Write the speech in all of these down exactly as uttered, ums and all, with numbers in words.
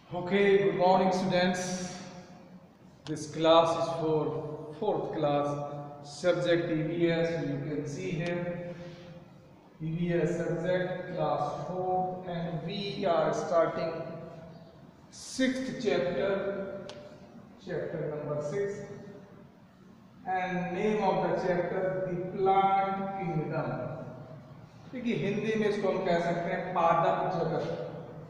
Okay, good morning students. This class is for fourth class subject E V S. You can see here E V S subject class four, and we are starting sixth chapter, chapter number six, and name of the chapter the plant kingdom. देखिए हिंदी में इसको हम कह सकते हैं पादप जगत,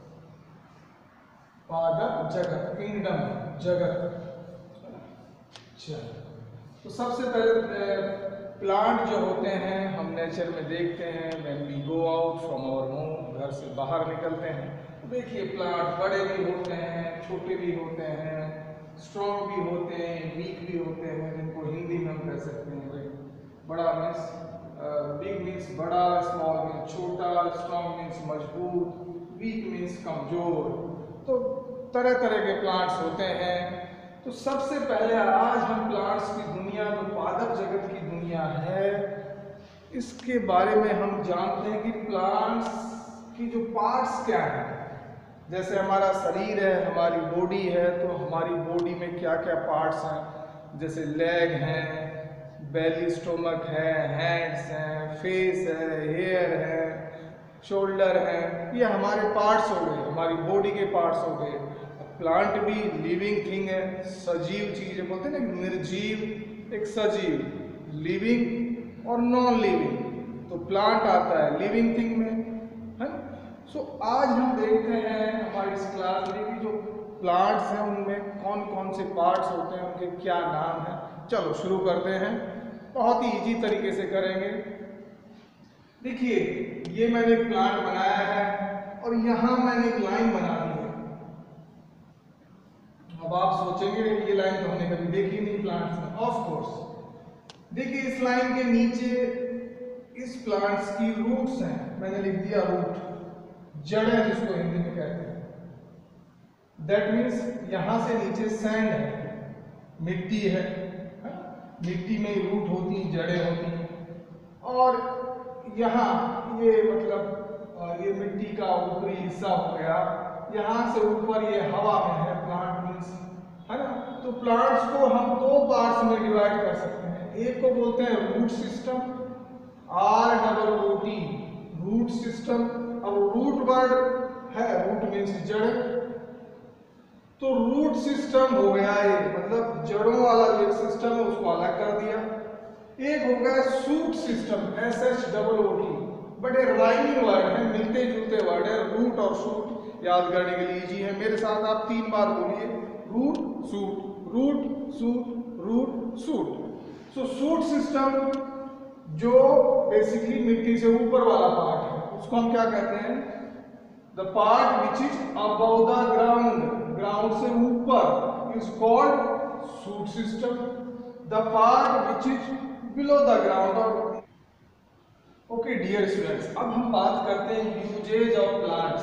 पादप जगत, किंगडम, जगत। चलो, तो सबसे पहले प्लांट जो होते हैं हम नेचर में देखते हैं, when we go out from our home, घर से बाहर निकलते हैं तो देखिए प्लांट बड़े भी होते हैं, छोटे भी होते हैं, स्ट्रॉन्ग भी होते हैं, वीक भी होते हैं, जिनको हिंदी में हम कह सकते हैं बड़ा मीन्स बिग मीन्स बड़ा, स्मॉल मीन्स छोटा, स्ट्रॉन्ग मीन्स मजबूत, वीक मीन्स कमजोर। तो तरह तरह के प्लांट्स होते हैं। तो सबसे पहले आज हम प्लांट्स की दुनिया, जो पादप जगत की दुनिया है, इसके बारे में हम जानते हैं कि प्लांट्स की जो पार्ट्स क्या हैं। जैसे हमारा शरीर है, हमारी बॉडी है, तो हमारी बॉडी में क्या क्या पार्ट्स हैं, जैसे लेग हैं, बेली स्टोमक है, हैंड्स हैं, फेस है, हेयर है, शोल्डर है, ये हमारे पार्ट्स हो गए, हमारी बॉडी के पार्ट्स हो गए। प्लांट भी लिविंग थिंग है, सजीव चीज है, बोलते हैं ना निर्जीव, एक सजीव, लिविंग और नॉन लिविंग। तो प्लांट आता है लिविंग थिंग में, है ना। सो आज हम देखते हैं हमारी इस क्लास में कि जो प्लांट्स हैं उनमें कौन कौन से पार्ट्स होते हैं, उनके क्या नाम है। चलो शुरू करते हैं, बहुत ही इजी तरीके से करेंगे। देखिए ये मैंने एक प्लांट बनाया है और यहां मैंने एक लाइन बना दी है। अब आप सोचेंगे ये लाइन तो हमने कभी देखी नहीं प्लांट्स में। ऑफ कोर्स देखिए इस लाइन के नीचे इस प्लांट्स की रूट्स हैं, मैंने लिख दिया रूट, जड़ें जिसको हिंदी में कहते हैं। दैट मीन्स यहां से नीचे सैंड है, मिट्टी है, मिट्टी में रूट होती हैं, जड़ें होती हैं। और यहाँ ये मतलब ये मिट्टी का ऊपरी हिस्सा हो गया, यहाँ से ऊपर ये हवा में है, प्लांट मीन्स, है ना। तो प्लांट्स को हम दो पार्ट्स में डिवाइड कर सकते हैं। एक को बोलते हैं root system, R double O T, root system. अब रूट वर्ड है, रूट मीन्स जड़, तो रूट सिस्टम हो गया ये, मतलब जड़ों वाला जो एक सिस्टम है उसको अलग कर दिया। एक हो गया shoot system, S H double O T, but ये राइमिंग वर्ड है, मिलते जुलते वर्ड है। रूट और सूट याद करने के लिए इजी है, मेरे साथ आप तीन बार बोलिए, root shoot, root shoot, root shoot. So shoot system जो बेसिकली मिट्टी से ऊपर वाला पार्ट है, उसको हम क्या कहते हैं, the part which is above the ground, ground से ऊपर, is called shoot system. The part which is below the ground. Okay dear students, अब हम बात करते हैं यूजेज ऑफ प्लांट्स।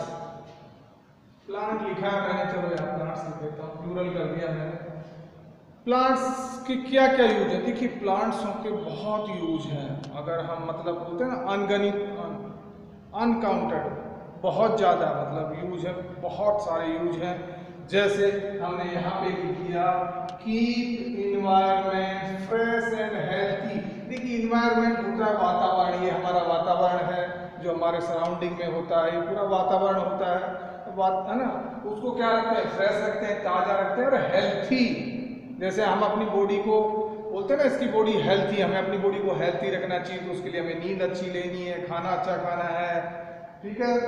प्लांट लिखा है मैंने, चलो यहाँ प्लांट्स लिख देता हूँ, प्लूरल कर दिया मैंने। प्लांट्स के क्या क्या यूज है। देखिए प्लांट्सों के बहुत यूज हैं, अगर हम मतलब बोलते हैं ना अनगणित, अनकाउंटेड, बहुत ज़्यादा मतलब यूज है, बहुत सारे यूज हैं। जैसे हमने यहाँ पे लिख दिया, keep environment fresh and healthy. देखिए इन्वायरमेंट होता है वातावरण, ये हमारा वातावरण है जो हमारे सराउंडिंग में होता है, ये पूरा वातावरण होता है, बात है ना। उसको क्या रखते हैं, फ्रेश रखते हैं, ताज़ा रखते हैं, और हेल्थी। जैसे हम अपनी बॉडी को बोलते हैं ना, इसकी बॉडी हेल्थी, हमें अपनी बॉडी को हेल्थी रखना चाहिए, तो उसके लिए हमें नींद अच्छी लेनी है, खाना अच्छा खाना है, ठीक है,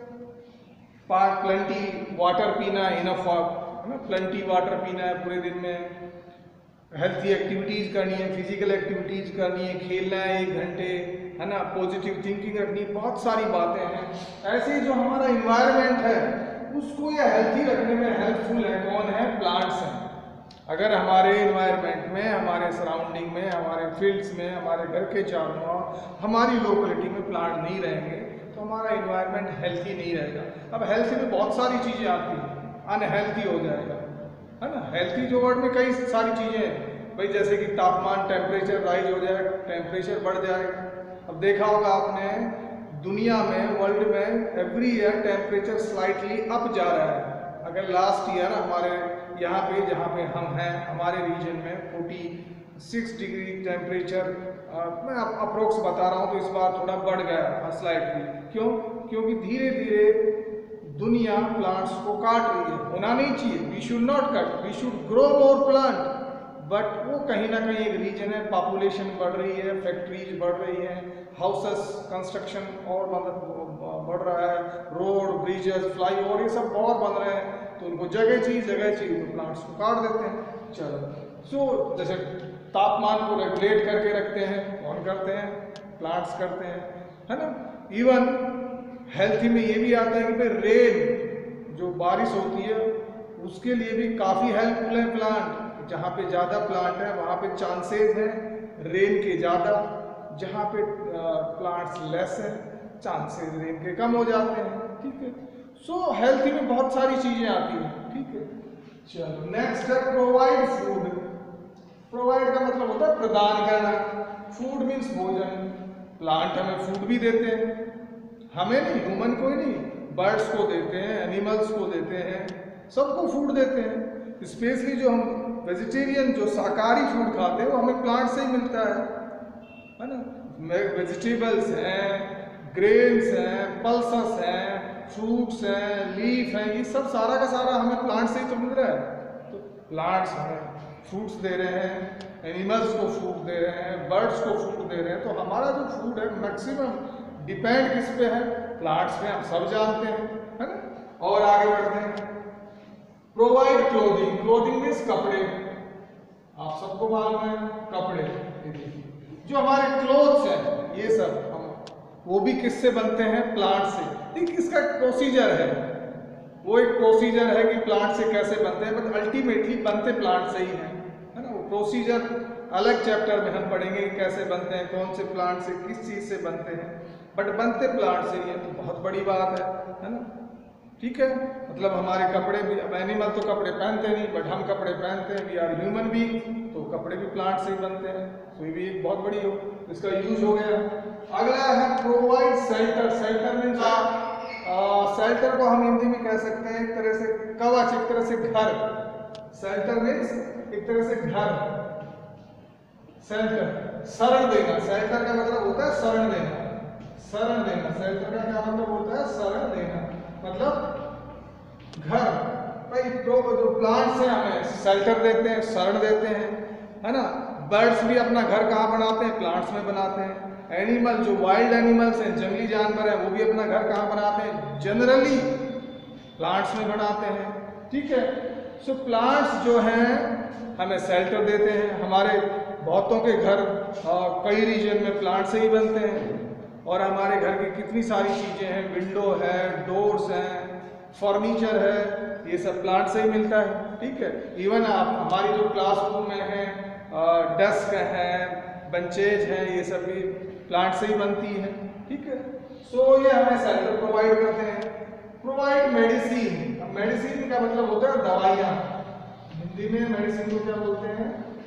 पार्ट प्लेंटी वाटर पीना, इनफ है ना, प्लेंटी वाटर पीना है पूरे दिन में, हेल्थी एक्टिविटीज़ करनी है, फिजिकल एक्टिविटीज़ करनी है, खेलना है एक घंटे, है ना, पॉजिटिव थिंकिंग रखनी है, बहुत सारी बातें हैं। ऐसे जो हमारा इन्वायरमेंट है उसको ये हेल्थी रखने में हेल्पफुल है, कौन है, प्लांट्स हैं। अगर हमारे इन्वायरमेंट में, हमारे सराउंडिंग में, हमारे फील्ड्स में, हमारे घर के चारों ओर, हमारी लोकेलिटी में प्लांट नहीं रहेंगे तो हमारा इन्वायरमेंट हेल्थी नहीं रहेगा। अब हेल्थी में बहुत सारी चीज़ें आती हैं, अनहेल्थी हो जाएगा, है ना। हेल्थी जो वर्ड में कई सारी चीज़ें हैं भाई, जैसे कि तापमान, टेम्परेचर राइज हो जाएगा, टेम्परेचर बढ़ जाएगा। अब देखा होगा आपने दुनिया में, वर्ल्ड में every year temperature slightly up जा रहा है, अगर लास्ट ईयर हमारे यहाँ पे जहाँ पे हम हैं हमारे रीजन में छियालीस डिग्री टेम्परेचर, मैं अप्रोक्स बता रहा हूँ, तो इस बार थोड़ा बढ़ गया स्लाइटली। क्यों? क्योंकि धीरे धीरे दुनिया प्लांट्स को काट रही है। होना नहीं चाहिए, we should not cut, we should grow more plant, but वो कहीं ना कहीं एक रीजन है, पॉपुलेशन बढ़ रही है, फैक्ट्रीज बढ़ रही हैं, हाउसेस कंस्ट्रक्शन और बढ़ रहा है, रोड ब्रिजेस फ्लाईओवर ये सब और बन रहे हैं, तो उनको जगह चाहिए, जगह चाहिए तो प्लांट्स को काट देते हैं। चलो, सो जैसे तापमान को रेगुलेट करके रखते हैं, कौन करते हैं? प्लांट्स करते हैं, है ना। इवन हेल्थ में ये भी आता है कि भाई रेन जो बारिश होती है उसके लिए भी काफ़ी हेल्पफुल है प्लांट। जहाँ पे ज़्यादा प्लांट है वहाँ पे चांसेस हैं रेन के ज़्यादा, जहाँ पे प्लांट्स लेस है चांसेस रेन के कम हो जाते हैं। ठीक है, सो हेल्थ में बहुत सारी चीज़ें आती हैं। ठीक है, चलो नेक्स्ट है प्रोवाइड फूड। प्रोवाइड का मतलब होता है प्रदान करना। फूड मीन्स भोजन। प्लांट हमें फूड भी देते हैं, हमें नहीं, ह्यूमन को ही नहीं, बर्ड्स को देते हैं, एनिमल्स को देते हैं, सबको फूड देते हैं। स्पेशली जो हम वेजिटेरियन जो शाकाहारी फूड खाते हैं वो हमें प्लांट से ही मिलता है, है ना। वेजिटेबल्स हैं, ग्रेन्स हैं, पल्सेस हैं, फ्रूट्स हैं, लीफ हैं, ये सब सारा का सारा हमें प्लांट से ही तो मिल रहा है। तो प्लांट्स हमें फ्रूट्स दे रहे हैं, एनिमल्स को फूड दे रहे हैं, बर्ड्स को फूड दे रहे हैं। तो हमारा जो फूड है मैक्सिमम डिपेंड किस पे है? प्लांट्स पे, हम सब जानते हैं, है ना। और आगे बढ़ते हैं, प्रोवाइड क्लोथिंग। क्लोथिंग मीन्स कपड़े, आप सबको मालूम है कपड़े। जो हमारे क्लोथ्स हैं ये सब हम वो भी किससे बनते हैं? प्लांट से। ठीक, इसका प्रोसीजर है, वो एक प्रोसीजर है कि प्लांट से कैसे बनते हैं, बट अल्टीमेटली बनते प्लांट से ही हैं, है ना। वो प्रोसीजर अलग चैप्टर में हम पढ़ेंगे कि कैसे बनते हैं, कौन से प्लांट से किस चीज़ से बनते हैं, बट बनते प्लांट से ही है, तो बहुत बड़ी बात है, है ना। ठीक है, मतलब हमारे कपड़े भी, अब एनिमल तो कपड़े पहनते नहीं बट हम कपड़े पहनते हैं, वी आर ह्यूमन बीइंग, तो कपड़े भी प्लांट से ही बनते हैं, तो ये भी एक बहुत बड़ी हो, इसका यूज हो गया। अगला है provide shelter. Shelter means shelter को हम हिंदी में कह सकते हैं एक तरह से कवच, एक तरह से घर। शेल्टर मीन्स एक तरह से घर, शेल्टर शरण देना। शेल्टर का मतलब होता है शरण देना, शरण देना। शेल्टर का क्या मतलब होता है? शरण देना, मतलब घर। भाई तो जो प्लांट्स हैं हमें शेल्टर देते हैं, शरण देते हैं, है ना। बर्ड्स भी अपना घर कहाँ बनाते हैं? प्लांट्स में बनाते हैं। एनिमल जो वाइल्ड एनिमल्स हैं, जंगली जानवर हैं, वो भी अपना घर कहाँ बनाते हैं? जनरली प्लांट्स में बनाते हैं। ठीक है, सो प्लांट्स जो हैं हमें शेल्टर देते हैं। हमारे बहुतों के घर कई रीजन में प्लांट से ही बनते हैं, और हमारे घर की कितनी सारी चीज़ें हैं, विंडो है, डोर्स हैं, फर्नीचर है, ये सब प्लांट से ही मिलता है। ठीक है, इवन आप हमारी जो क्लासरूम में है, डेस्क हैं, बेंचेज हैं, ये सब भी प्लांट से ही बनती है। ठीक है, सो ये हमें शेल्टर प्रोवाइड करते हैं। Provide medicine. अब मेडिसिन का मतलब होता है दवाइयाँ। हिंदी में मेडिसिन को क्या बोलते हैं?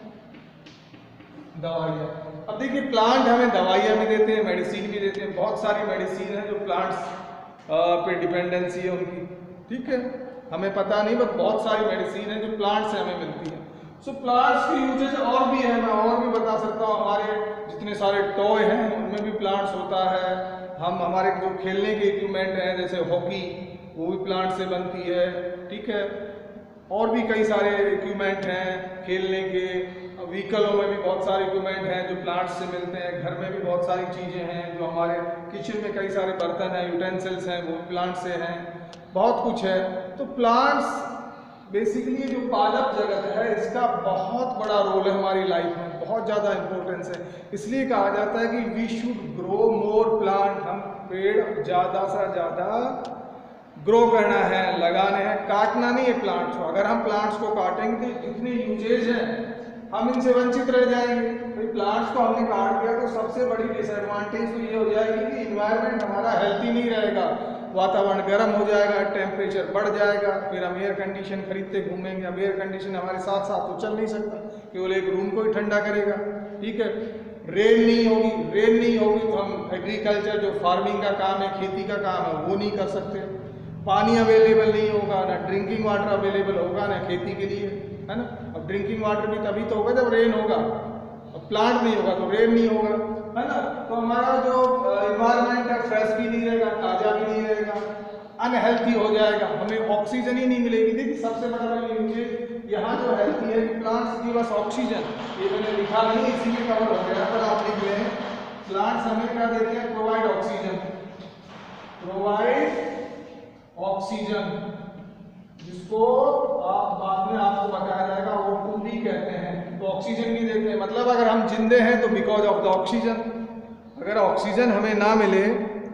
दवाइयाँ। अब देखिए प्लांट हमें दवाइयाँ भी देते हैं, मेडिसिन भी देते हैं। बहुत सारी मेडिसिन है जो प्लांट्स पे डिपेंडेंसी है उनकी। ठीक है, हमें पता नहीं बट बहुत सारी मेडिसिन है जो प्लांट से हमें मिलती है। सो so, प्लांट्स की यूजेज और भी है, मैं और भी बता सकता हूँ। हमारे जितने सारे टॉय हैं उनमें भी प्लांट्स होता है। हम हमारे जो खेलने के इक्विपमेंट हैं जैसे हॉकी, वो भी प्लांट से बनती है। ठीक है, और भी कई सारे इक्विपमेंट हैं खेलने के। व्हीकलों में भी बहुत सारे इक्विपमेंट हैं जो प्लांट्स से मिलते हैं। घर में भी बहुत सारी चीज़ें हैं जो हमारे किचन में कई सारे बर्तन हैं, यूटेंसिल्स हैं, वो प्लांट से हैं। बहुत कुछ है। तो प्लांट्स बेसिकली जो पादप जगत है इसका बहुत बड़ा रोल है हमारी लाइफ में, बहुत ज़्यादा इम्पोर्टेंस है। इसलिए कहा जाता है कि we should grow more plant. हम पेड़ ज़्यादा से ज़्यादा ग्रो करना है, लगाने हैं, काटना नहीं है प्लांट्स को। अगर हम प्लांट्स को काटेंगे तो इतने यूजेज हैं, हम इनसे वंचित रह जाएंगे। भाई प्लांट्स को हमने काट दिया तो सबसे बड़ी डिसएडवांटेज तो ये हो जाएगी कि इन्वायरमेंट हमारा हेल्थी नहीं रहेगा, वातावरण गर्म हो जाएगा, टेम्परेचर बढ़ जाएगा, फिर हम एयर कंडीशन खरीदते घूमेंगे। अब एयर कंडीशन हमारे साथ साथ तो चल नहीं सकता, केवल एक रूम को ही ठंडा करेगा। ठीक है, रेन नहीं होगी, रेन नहीं होगी तो हम एग्रीकल्चर जो फार्मिंग का काम है, खेती का काम है, वो नहीं कर सकते। पानी अवेलेबल नहीं होगा, ना ड्रिंकिंग वाटर अवेलेबल होगा, ना खेती के लिए, है ना। अब ड्रिंकिंग वाटर भी तभी तो होगा जब रेन होगा, अब प्लांट नहीं होगा तो रेन नहीं होगा, है ना। तो हमारा जो इन्वायरमेंट है फ्रेश भी नहीं रहेगा, ताज़ा भी नहीं रहेगा, अनहेल्थी हो जाएगा, हमें ऑक्सीजन ही नहीं मिलेगी। देखिए सबसे बड़ा यूजेज यहाँ जो हेल्थी है कि प्लांट्स गिव अस ऑक्सीजन, ये मैंने लिखा नहीं इसीलिए कवर हो गया, पर आप लिख लें प्लांट्स हमें क्या देते हैं, प्रोवाइड ऑक्सीजन, प्रोवाइड ऑक्सीजन, जिसको आप बाद में आपको बताया जाएगा वो टू भी कहते हैं। तो ऑक्सीजन भी देते हैं, मतलब अगर हम जिंदे हैं तो बिकॉज ऑफ द ऑक्सीजन। अगर ऑक्सीजन हमें ना मिले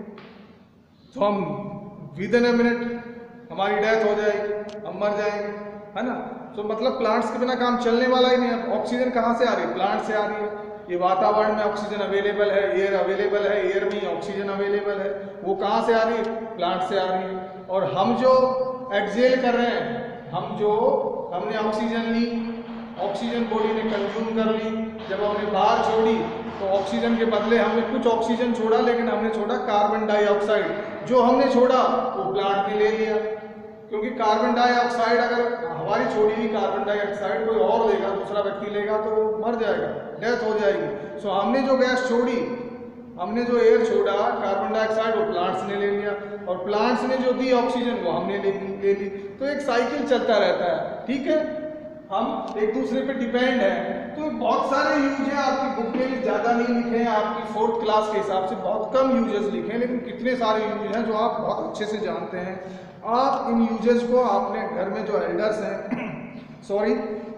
तो हम विद इन ए मिनट हमारी डेथ हो जाएगी, हम मर जाएंगे, है ना। तो मतलब प्लांट्स के बिना काम चलने वाला ही नहीं है। ऑक्सीजन कहाँ से आ रही है, प्लांट से आ रही है। ये वातावरण में ऑक्सीजन अवेलेबल है, एयर अवेलेबल है, एयर में ऑक्सीजन अवेलेबल है, वो कहाँ से आ रही है, प्लांट से आ रही है। और हम जो एक्सहेल कर रहे हैं, हम जो हमने ऑक्सीजन ली, ऑक्सीजन बॉडी ने कंज्यूम कर ली, जब हमने बाहर छोड़ी तो ऑक्सीजन के बदले हमने कुछ ऑक्सीजन छोड़ा, लेकिन हमने छोड़ा कार्बन डाइऑक्साइड। जो हमने छोड़ा वो प्लांट ने ले लिया, क्योंकि कार्बन डाइऑक्साइड अगर हमारी छोड़ी हुई कार्बन डाइऑक्साइड कोई और लेगा, दूसरा व्यक्ति लेगा तो वो मर जाएगा, डेथ हो जाएगी। सो हमने जो गैस छोड़ी, हमने जो एयर छोड़ा कार्बन डाइऑक्साइड, वो प्लांट्स ने ले लिया, और प्लांट्स ने जो दी ऑक्सीजन वो हमने ले ली ले ली तो एक साइकिल चलता रहता है, ठीक है। हम एक दूसरे पे डिपेंड है। तो बहुत सारे यूज हैं, आपकी बुक में ज़्यादा नहीं लिखे हैं, आपकी फोर्थ क्लास के हिसाब से बहुत कम यूजेस लिखे हैं, लेकिन कितने सारे यूज हैं जो आप बहुत अच्छे से जानते हैं। आप इन यूजेस को अपने घर में जो एल्डर्स हैं सॉरी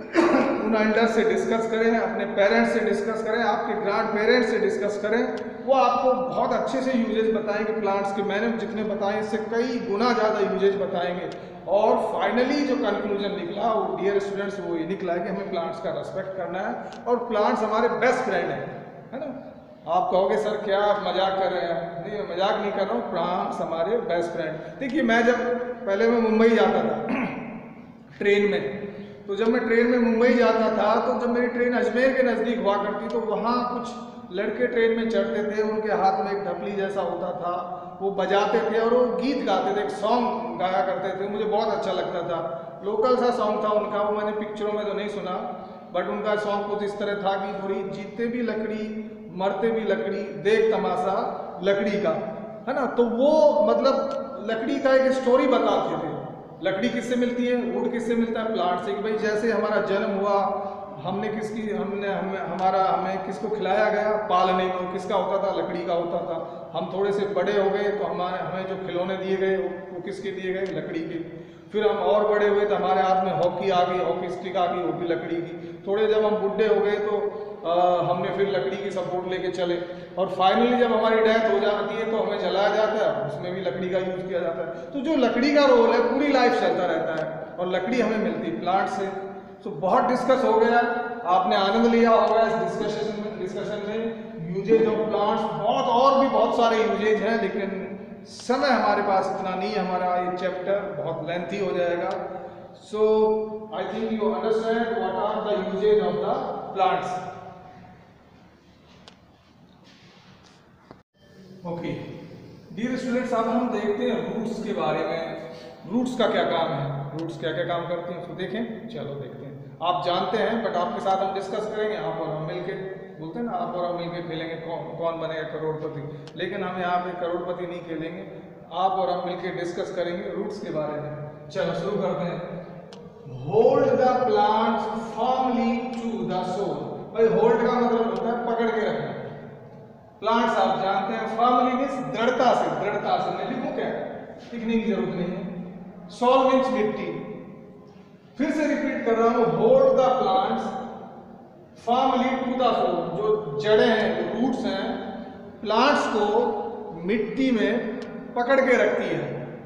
उन एल्डर्स से डिस्कस करें, अपने पेरेंट्स से डिस्कस करें, आपके ग्रैंड पेरेंट्स से डिस्कस करें, वो आपको बहुत अच्छे से यूजेस बताएंगे प्लांट्स के। मैंने जितने बताए इससे कई गुना ज़्यादा यूजेस बताएंगे। और फाइनली जो कंक्लूजन निकला वो डियर स्टूडेंट्स वो ये निकला है कि हमें प्लांट्स का रेस्पेक्ट करना है और प्लांट्स हमारे बेस्ट फ्रेंड हैं, है ना। आप कहोगे सर क्या आप मजाक कर रहे हैं, नहीं मैं मजाक नहीं कर रहा हूँ, प्लांट्स हमारे बेस्ट फ्रेंड। देखिए मैं जब पहले मैं मुंबई जाता था ट्रेन में, तो जब मैं ट्रेन में मुंबई जाता था तो जब मेरी ट्रेन अजमेर के नज़दीक हुआ करती तो वहाँ कुछ लड़के ट्रेन में चढ़ते थे, उनके हाथ में एक ढपली जैसा होता था, वो बजाते थे और वो गीत गाते थे, एक सॉन्ग गाया करते थे, मुझे बहुत अच्छा लगता था। लोकल सा सॉन्ग था उनका, वो मैंने पिक्चरों में तो नहीं सुना, बट उनका सॉन्ग कुछ इस तरह था कि पूरी जीते भी लकड़ी मरते भी लकड़ी, देख तमाशा लकड़ी का, है ना। तो वो मतलब लकड़ी का एक स्टोरी बताते थे। लकड़ी किससे मिलती है, वुड किससे मिलता है, प्लांट से। कि भाई जैसे हमारा जन्म हुआ, हमने किसकी हमने हमें हमारा हमें किसको खिलाया गया, पालने में किसका होता था, लकड़ी का होता था। हम थोड़े से बड़े हो गए तो हमारे हमें जो खिलौने दिए गए वो किसके दिए गए, लकड़ी के। फिर हम और बड़े हुए तो हमारे हाथ में हॉकी आ गई, हॉकी स्टिक आ गई, वो भी लकड़ी की। थोड़े जब हम बुढ़े हो गए तो आ, हमने फिर लकड़ी की सपोर्ट लेके चले, और फाइनली जब हमारी डेथ हो जाती है तो हमें जलाया जाता है, उसमें भी लकड़ी का यूज़ किया जाता है। तो जो लकड़ी का रोल है पूरी लाइफ चलता रहता है, और लकड़ी हमें मिलती है प्लांट से। तो बहुत डिस्कस हो गया, आपने आनंद लिया होगा इस डिस्कशन में डिस्कशन में यूजेज ऑफ प्लांट्स। बहुत और भी बहुत सारे यूजेज हैं, लेकिन समय हमारे पास इतना नहीं है, हमारा ये चैप्टर बहुत लेंथी हो जाएगा। So I think you understand what are the uses of the plants. Okay dear students, अब हम देखते हैं रूट्स के बारे में। रूट्स का क्या काम है, रूट्स क्या क्या काम करते हैं उसको देखें। चलो देखते हैं। आप जानते हैं बट आपके साथ हम डिस्कस करेंगे, आप और हम मिलके, बोलते हैं ना आप और हम मिलके खेलेंगे कौन कौन बनेगा करोड़पति। लेकिन हम यहाँ पे करोड़पति नहीं खेलेंगे, आप और हम मिलके डिस्कस करेंगे रूट्स के बारे में। चलो शुरू करते हैं। Hold the plants firmly to the soil. भाई होल्ड का मतलब होता है पकड़ के रखना। प्लांट्स आप जानते हैं फर्मली मीन्स दृढ़ता से, दृढ़ता से। मैं लिखूं क्या, लिखने की जरूरत नहीं है। सॉल मीन्स मिट्टी। फिर से रिपीट कर रहा हूं, hold the plants firmly to the soil. जो जड़ें हैं, जो रूट्स हैं, प्लांट्स को मिट्टी में पकड़ के रखती है।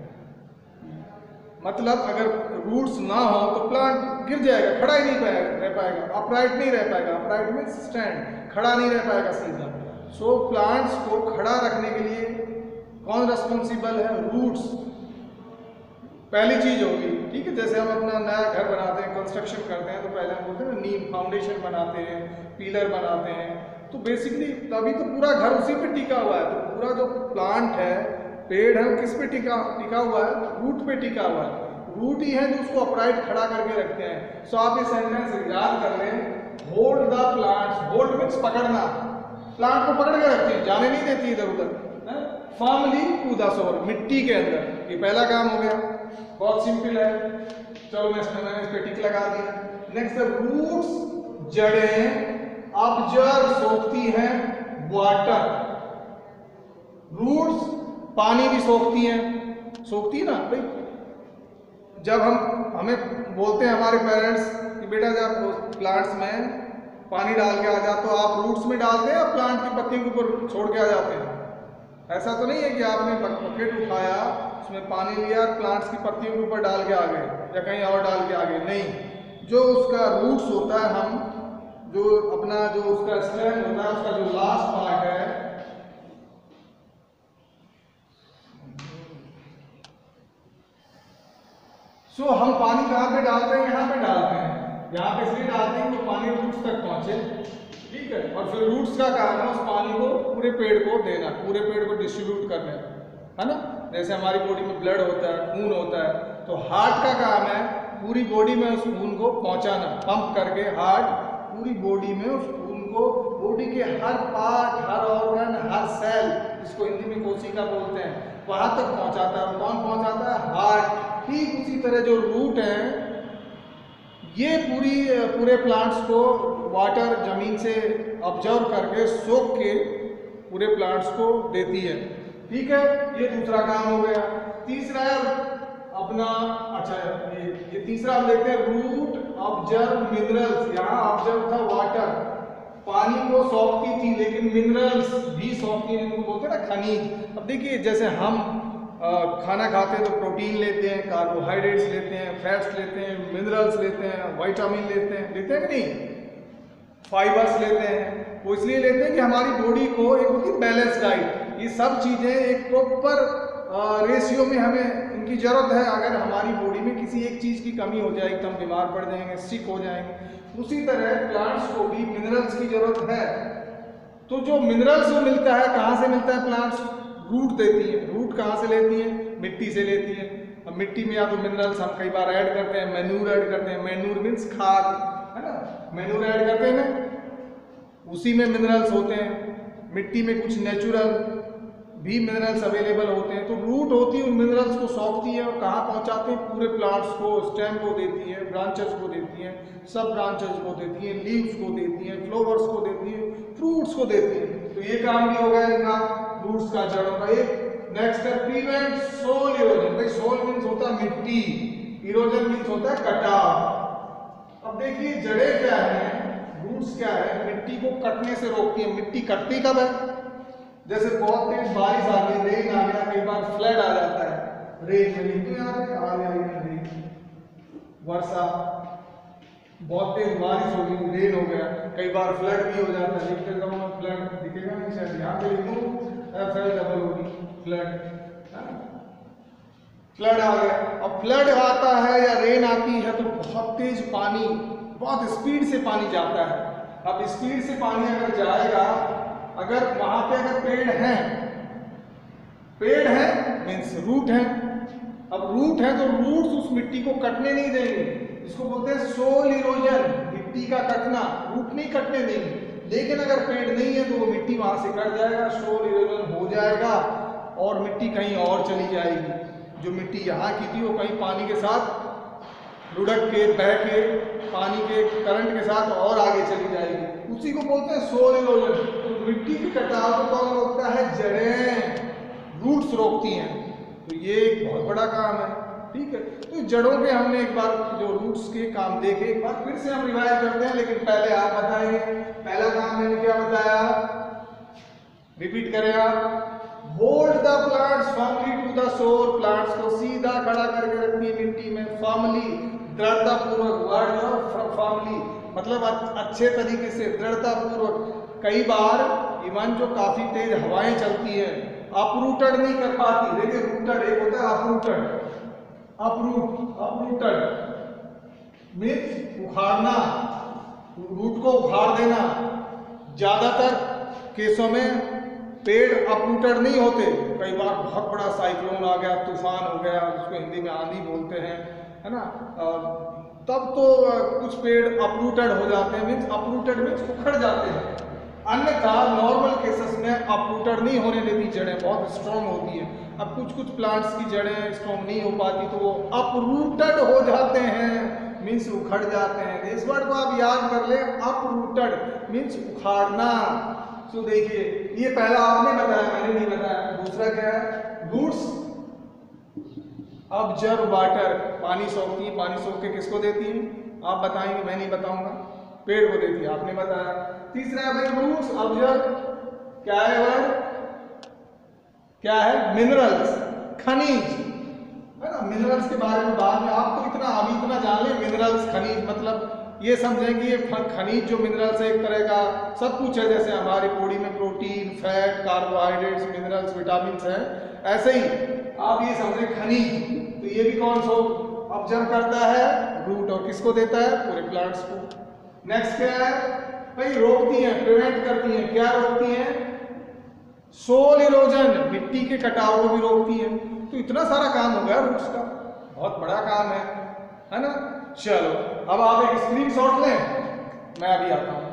मतलब अगर रूट्स ना हो तो प्लांट गिर जाएगा, खड़ा ही नहीं रह पाएगा, अपराइट नहीं रह पाएगा। अपराइट मीन्स स्टैंड, खड़ा नहीं रह पाएगा सीधा। सो so, प्लांट्स को खड़ा रखने के लिए कौन रेस्पॉन्सिबल है, रूट्स पहली चीज होगी। ठीक है, जैसे हम अपना नया घर बनाते हैं, कंस्ट्रक्शन करते हैं, तो पहले हम बोलते हैं ना नींव, फाउंडेशन बनाते हैं, पिलर बनाते हैं। तो बेसिकली तभी तो पूरा घर उसी पे टिका हुआ है। तो पूरा जो प्लांट है पेड़ है वो किस पे टिका टिका हुआ है? रूट पे टिका हुआ है। रूट ही है जो उसको अपराइट खड़ा करके रखते हैं। सो आप ये सेंटेंस याद कर लें, hold the plants, hold means पकड़ना, प्लांट को पकड़ के रखती है, जाने नहीं देती इधर उधर, फर्मली टू द सोल, मिट्टी के अंदर। ये पहला काम हो गया, बहुत सिंपल है। चलो मैं इसमें मैंने इस पे टिक लगा दिया। नेक्स्ट, रूट्स जड़ें ऑब्जर्व सोखती हैं वाटर, रूट्स पानी भी सोखती हैं, सोखती है ना भाई। जब हम हमें बोलते हैं हमारे पेरेंट्स कि बेटा जब प्लांट्स में पानी डाल के आ जा, तो आप रूट्स में डालते हैं या प्लांट की पत्तियों के ऊपर छोड़ के आ जाते हैं? ऐसा तो नहीं है कि आपने बकेट उठाया, उसमें पानी लिया और प्लांट्स की पत्तियों के ऊपर डाल के आ गए या कहीं और डाल के आ गए। नहीं, जो उसका रूट्स होता है, हम जो अपना जो उसका स्टेम होता है, उसका जो लास्ट पार्ट है, सो so, हम पानी कहाँ पे डालते हैं? यहाँ पे डालते हैं। यहाँ पे इसलिए डालते हैं कि पानी रूट्स तक पहुंचे, ठीक है। और फिर रूट्स का काम है उस पानी को पूरे पेड़ को देना, पूरे पेड़ को डिस्ट्रीब्यूट करना, है ना। जैसे हमारी बॉडी में ब्लड होता है, खून होता है, तो हार्ट का काम है पूरी बॉडी में उस खून को पहुंचाना, पंप करके हार्ट पूरी बॉडी में उस खून को, बॉडी के हर पार्ट, हर ऑर्गन, हर सेल, जिसको हिंदी में कोशिका बोलते हैं, वहां तक पहुंचाता है। कौन पहुंचाता है? हार्ट। ठीक उसी तरह जो रूट है, ये पूरी पूरे प्लांट्स को वाटर जमीन से ऑब्जर्व करके सोख के पूरे प्लांट्स को देती है, ठीक है। ये दूसरा काम हो गया। तीसरा है अपना, अच्छा ये ये तीसरा हम देखते हैं, रूट ऑब्जर्व मिनरल्स। यहाँ ऑब्जर्व था वाटर, पानी को सोखती थी, लेकिन मिनरल्स भी सोखती हैं, इनको बोलते हैं ना खनिज। अब देखिए जैसे हम आ, खाना खाते हैं तो प्रोटीन लेते हैं, कार्बोहाइड्रेट्स लेते हैं, फैट्स लेते हैं, मिनरल्स लेते हैं, विटामिन लेते हैं, लेते हैं कि नहीं, फाइबर्स लेते हैं। वो इसलिए लेते हैं कि हमारी बॉडी को एक होती है बैलेंस डाइट, ये सब चीज़ें एक प्रॉपर रेशियो में हमें इनकी ज़रूरत है। अगर हमारी बॉडी में किसी एक चीज़ की कमी हो जाएगी तो हम बीमार पड़ जाएंगे, सिक हो जाएंगे। उसी तरह प्लांट्स को भी मिनरल्स की ज़रूरत है। तो जो मिनरल्स जो मिलता है, कहाँ से मिलता है? प्लांट्स रूट देती है। रूट कहाँ से लेती है? मिट्टी से लेती है। अब मिट्टी में या तो मिनरल्स हम कई बार ऐड करते हैं, मैन्यूर ऐड करते हैं, मैन्यूर मीन्स खाद, है ना, मैन्यूर ऐड करते हैं ना, उसी में मिनरल्स होते हैं। मिट्टी में कुछ नेचुरल भी मिनरल्स अवेलेबल होते हैं। तो रूट होती है, उन मिनरल्स को सोखती है और कहाँ पहुँचाते हैं? पूरे प्लांट्स को, स्टेम को देती है, ब्रांचेस को देती हैं, सब ब्रांचेस को देती हैं, लीव्स को देती हैं, फ्लावर्स को देती हैं, फ्रूट्स को देती हैं। तो ये काम भी हो गया इनका, रूट्स का, जड़ों का। एक नेक्स्ट है प्रिवेंट सोल इरोजन। भाई सोल मीन्स होता है मिट्टी, इरोजन मीन्स होता है कटाव। अब देखिए जड़ें क्या है, रूट्स क्या है, मिट्टी को कटने से रोकती है। मिट्टी कटती कब है? जैसे बहुत तेज बारिश आ गई, रेन आ गया, कई बार फ्लड आ जाता है, रेन में नीचे आ गया, आ गया वर्षा, बहुत तेज बारिश हो गई, रेन हो गया, कई बार फ्लड भी हो जाता है। देखते जाओ फ्लड दिखेगा नहीं शायद, यहाँ पे लिखूं एफ एल डबल होगी, फ्लड, फ्लड आ गया। अब फ्लड आता है या रेन आती है तो बहुत तेज पानी, बहुत स्पीड से पानी जाता है। अब स्पीड से पानी अगर जाएगा, अगर वहां पे अगर पेड़ हैं, पेड़ है मीन्स रूट है। अब रूट है तो रूट्स उस मिट्टी को कटने नहीं देंगे, इसको बोलते हैं सोल इरोजन, मिट्टी का कटना, रूट नहीं कटने देंगे। लेकिन अगर पेड़ नहीं है तो वो मिट्टी वहां से कट जाएगा, सोल इरोजन हो जाएगा और मिट्टी कहीं और चली जाएगी। जो मिट्टी यहाँ की थी वो कहीं पानी के साथ लुढ़क के, बह के, पानी के करंट के साथ और आगे चली जाएगी, उसी को बोलते हैं सोल इरोजन। तो मिट्टी की कटाव को कौन रोकता है? जड़ें, रूट्स रोकती हैं। तो ये एक बहुत बड़ा काम है, ठीक है। तो जड़ों के हमने एक बार जो रूट्स के काम देखे, एक बार फिर से हम रिवाइज करते हैं, लेकिन पहले आप बताएंगे पहला काम मैंने क्या बताया, रिपीट करें आप। Hold the plants firmly to the soil, plants को सीधा खड़ा करके रखनी है मिट्टी में, फर्मली, दृढ़ता पूर्वक, वर्ड और फर्मली मतलब अच्छे तरीके से, दृढ़ता पूर्वक। कई बार इवन जो काफी तेज हवाएं चलती हैं, अपरूटेड नहीं कर पाती। देखिए रूटेड एक होता है अपरूटेड, अपरूट, अपरूटेड मीन्स उखाड़ना, रूट को उखाड़ देना। ज्यादातर केसों में पेड़ अपरूटेड नहीं होते। कई बार बहुत बड़ा साइक्लोन आ गया, तूफान हो गया, जिसको हिंदी में आंधी बोलते हैं, है ना, तब तो कुछ पेड़ अपरूटेड हो जाते हैं, मीन्स अपरूटेड मीन्स उखड़ जाते हैं। अन्यथा नॉर्मल केसेस में अपरूटेड नहीं होने देती, जड़ें बहुत स्ट्रॉन्ग होती हैं। अब कुछ कुछ प्लांट्स की जड़ें स्ट्रॉन्ग नहीं हो पाती तो वो अपरूटेड हो जाते हैं, मीन्स उखड़ जाते हैं। इस वर्ड को आप याद कर ले, अपरूटेड मीन्स उखाड़ना। तो देखिए ये पहला आपने बताया, मैंने नहीं बताया। दूसरा क्या है, रूट्स ऑब्जर्व वाटर, पानी सोखती है। पानी सोख के किसको देती है आप बताएंगे, मैं नहीं बताऊंगा, पेड़ को देती है, आपने बताया। तीसरा है भाई रूट्स ऑब्जर्व, क्या है वर्ड, क्या है, मिनरल्स, खनिज, है ना। मिनरल्स के बारे में बाद में आपको इतना अभी इतना जान ले, मिनरल्स खनिज मतलब ये समझें कि ये खनिज जो मिनरल्स है एक तरह का सब कुछ है, जैसे हमारी बॉडी में protein, fat, carbohydrates, minerals, vitamin है, ऐसे ही आप ये समझें खनिज। तो ये भी कौन सो ऑब्जर्व करता है, रूट, और किसको देता है, पूरे प्लांट्स को। नेक्स्ट क्या है भाई, रोकती हैं, प्रिवेंट करती हैं, क्या रोकती हैं, सोल इरोजन, मिट्टी के कटाव को भी रोकती हैं। तो इतना सारा काम हो गया रूट्स का, बहुत बड़ा काम है, है ना। चलो अब आप एक स्क्रीनशॉट लें, मैं अभी आता हूं।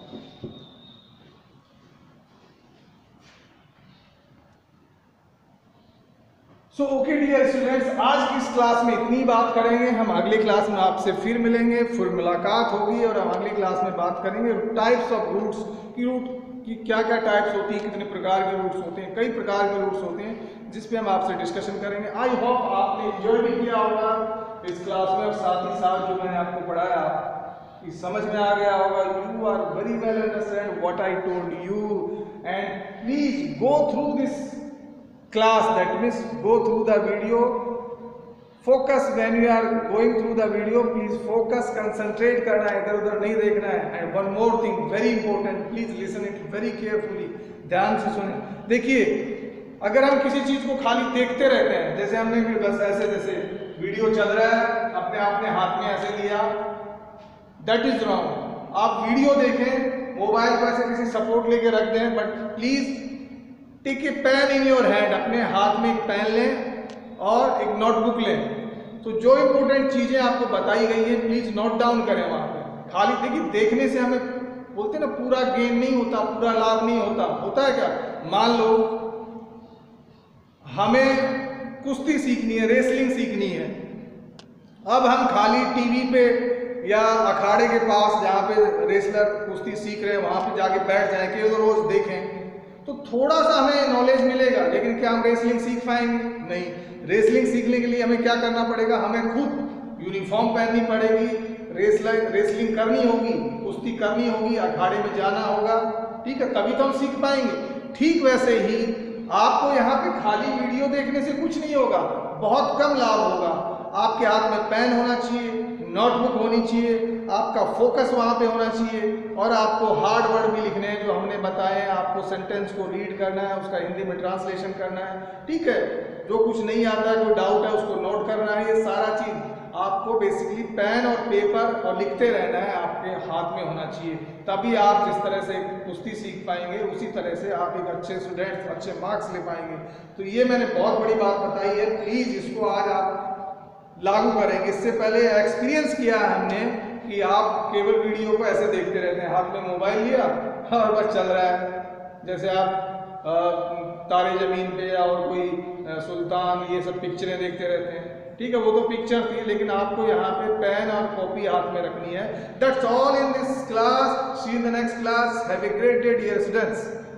सो ओके डियर स्टूडेंट्स, आज की इस क्लास में इतनी बात करेंगे। हम अगली क्लास में आपसे फिर मिलेंगे, फिर मुलाकात होगी और हम अगली क्लास में बात करेंगे टाइप्स ऑफ रूट्स की, रूट की क्या क्या टाइप्स होती हैं, कितने प्रकार के रूट्स होते हैं, कई प्रकार के रूट्स होते हैं, जिस पे हम आपसे डिस्कशन करेंगे। आई होप आपने एंजॉय भी किया होगा इस क्लास में, और साथ ही साथ जो मैंने आपको पढ़ाया कि समझ में आ गया होगा। You are very well understand what I told you, and please go through this class, that means go through the video, focus when you are going through the video, please focus, concentrate करना है, इधर उधर नहीं देखना है। and one more thing very important, please listen it very carefully, ध्यान से सुने। देखिए अगर हम किसी चीज को खाली देखते रहते हैं, जैसे हमने भी बस ऐसे, जैसे वीडियो चल रहा है अपने आपने हाथ में ऐसे लिया, that is wrong। आप वीडियो देखें, मोबाइल को ऐसे किसी सपोर्ट लेके रख दें, but please take a pen in your hand, अपने हाथ में एक पेन लें और एक नोटबुक लें। तो जो इंपॉर्टेंट चीजें आपको बताई गई है प्लीज नोट डाउन करें वहां पे। खाली देखिए देखने से हमें बोलते ना पूरा गेन नहीं होता, पूरा लाभ नहीं होता। होता है क्या, मान लो हमें कुश्ती सीखनी है, रेसलिंग सीखनी है, अब हम खाली टीवी पे या अखाड़े के पास जहाँ पे रेसलर कुश्ती सीख रहे हैं वहां पे जाके बैठ जाएं, केवल रोज देखें तो थोड़ा सा हमें नॉलेज मिलेगा, लेकिन क्या हम रेसलिंग सीख पाएंगे, नहीं। रेसलिंग सीखने के लिए हमें क्या करना पड़ेगा, हमें खुद यूनिफॉर्म पहननी पड़ेगी, रेसलिंग रेसलिंग करनी होगी, कुश्ती करनी होगी, अखाड़े में जाना होगा, ठीक है, तभी तो हम सीख पाएंगे। ठीक वैसे ही आपको यहाँ पे खाली वीडियो देखने से कुछ नहीं होगा, बहुत कम लाभ होगा। आपके हाथ में पेन होना चाहिए, नोटबुक होनी चाहिए, आपका फोकस वहाँ पे होना चाहिए, और आपको हार्ड वर्ड भी लिखने हैं जो हमने बताए हैं। आपको सेंटेंस को रीड करना है, उसका हिंदी में ट्रांसलेशन करना है, ठीक है। जो कुछ नहीं आता है, कोई डाउट है, उसको नोट करना है। ये सारा चीज़ आपको बेसिकली पेन और पेपर और लिखते रहना है, आपके हाथ में होना चाहिए। तभी आप जिस तरह से कुश्ती सीख पाएंगे, उसी तरह से आप एक अच्छे स्टूडेंट, अच्छे मार्क्स ले पाएंगे। तो ये मैंने बहुत बड़ी बात बताई है, प्लीज़ इसको आज आप लागू करेंगे। इससे पहले एक्सपीरियंस किया है हमने कि आप केवल वीडियो को ऐसे देखते रहते हैं, हाथ में मोबाइल लिया और बस चल रहा है, जैसे आप आ, तारे ज़मीन पे और कोई आ, सुल्तान, ये सब पिक्चरें देखते रहते हैं, ठीक है। वो तो पिक्चर थी, लेकिन आपको यहाँ पे पेन और कॉपी हाथ में रखनी है। That's all in this class, see in the next class, have a great day dear students.